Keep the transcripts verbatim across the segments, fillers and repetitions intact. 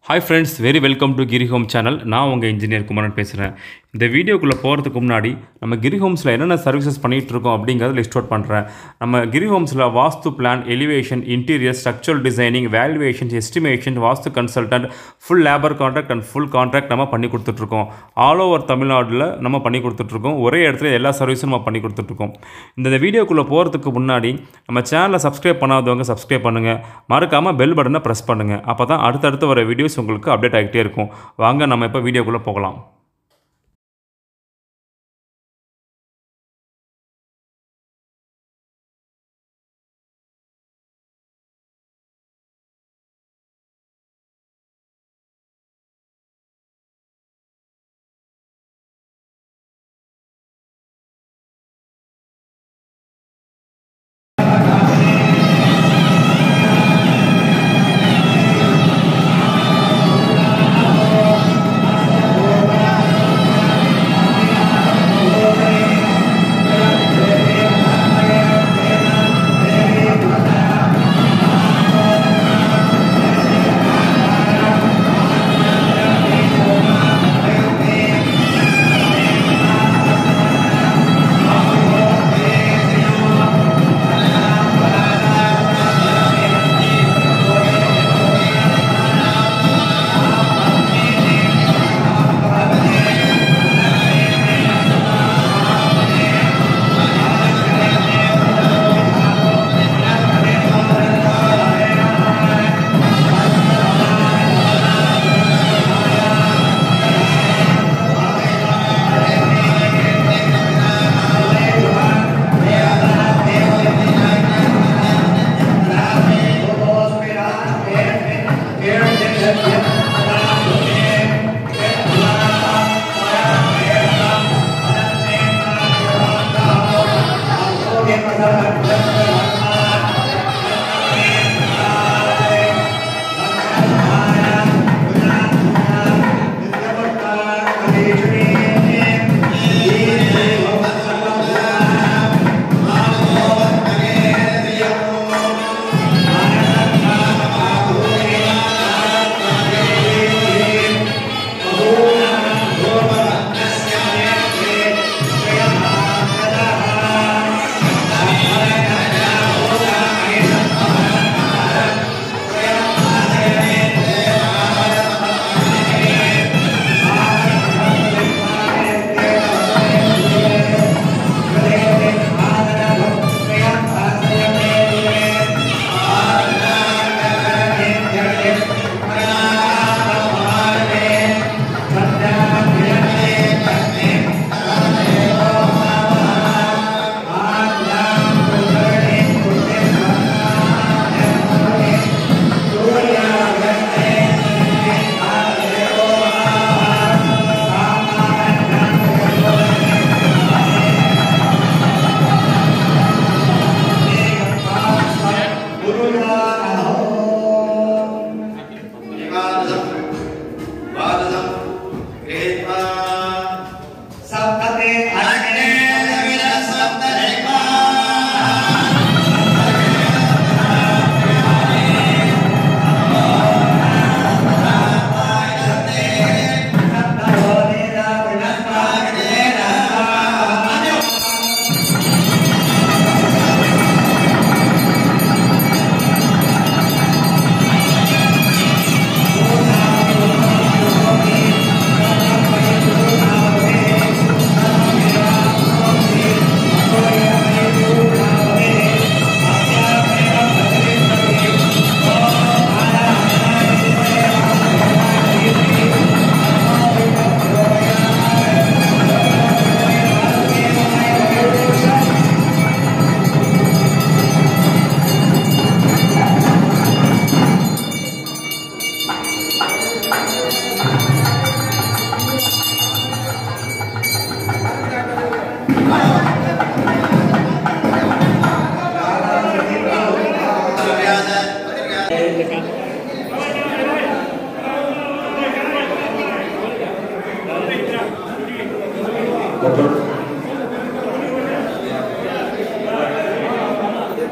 Hi friends, very welcome to Giri Home channel. நான் உங்கள் engineer Kumaran பேசுகிறேன். இந்த வீடியோக்குள்ளே போகிறதுக்கு முன்னாடி நம்ம கிரி ஹோம்ஸில் என்னென்ன சர்வீசஸ் பண்ணிகிட்டு இருக்கோம் அப்படிங்கிறத லிஸ்ட் அவுட் பண்ணுறேன். நம்ம கிரி ஹோம்ஸில் vastu plan, elevation, interior, structural designing, valuation, estimation, vastu consultant, full labour contract and full contract நம்ம பண்ணி கொடுத்துட்ருக்கோம். ஆல் ஓவர் தமிழ்நாட்டில் நம்ம பண்ணி கொடுத்துட்ருக்கோம். ஒரே இடத்துல எல்லா சர்வீஸும் நம்ம பண்ணி கொடுத்துட்ருக்கோம். இந்த வீடியோக்குள்ளே போகிறதுக்கு முன்னாடி நம்ம சேனலை சப்ஸ்கிரைப் பண்ணாதவங்க சப்ஸ்கிரைப் பண்ணுங்கள். மறக்காமல் பெல் பட்டனை ப்ரெஸ் பண்ணுங்கள். அப்போ தான் அடுத்தடுத்து வர வீடியோஸ் உங்களுக்கு அப்டேட் ஆகிட்டே இருக்கும். வாங்க நம்ம இப்போ வீடியோக்குள்ளே போகலாம்.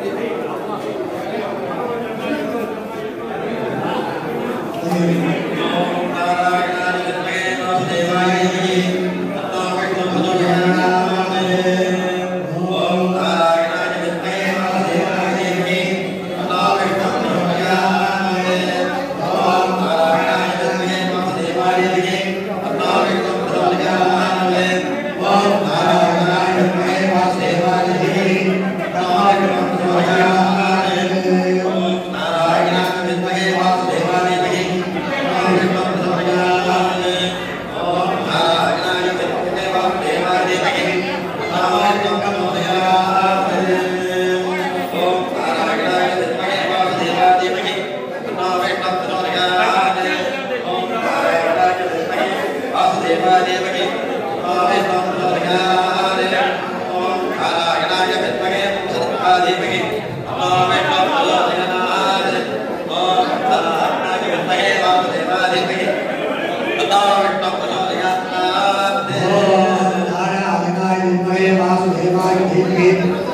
Amen. वासुदेवाय धीमहि